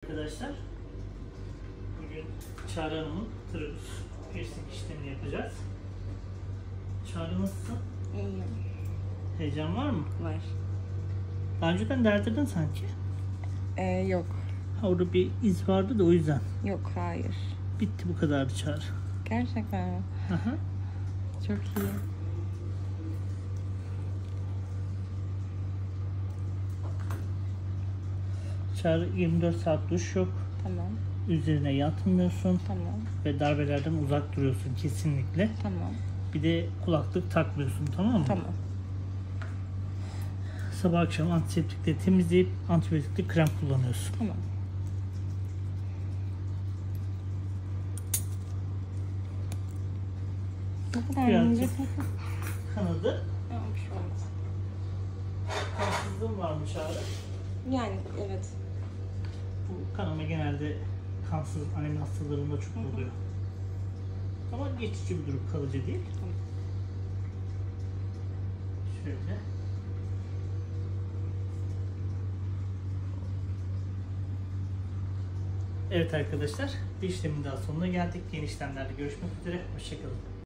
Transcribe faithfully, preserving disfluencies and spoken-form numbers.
arkadaşlar. Bugün Çağrı Hanım'ın tragus piercing işlemini yapacağız. Çağrı nasılsın? İyiyim. Heyecan var mı? Var. Daha önceden derdirdin sanki. Ee, yok. Ha, orada bir iz vardı da o yüzden. Yok, hayır. Bitti, bu kadardı Çağrı. Gerçekten mi? Aha. Çok iyi. Çağrı yirmi dört saat duş yok. Tamam. Üzerine yatmıyorsun. Tamam. Ve darbelerden uzak duruyorsun kesinlikle. Tamam. Bir de kulaklık takmıyorsun, tamam mı? Tamam. Sabah akşam antiseptikle temizleyip antibiyotikli krem kullanıyorsun. Tamam. Bu kadar Birazcık ince. kanadı. Tamam, bir şey olmaz. Kansızlığın var mı Çağrı? Yani evet. Bu kanama genelde kansız anemi hastalarında çok oluyor. Ama geçici bir durum, kalıcı değil. Tamam. Şöyle. Evet arkadaşlar, bir işlemin daha sonuna geldik. Yeni işlemlerde görüşmek üzere. Hoşçakalın.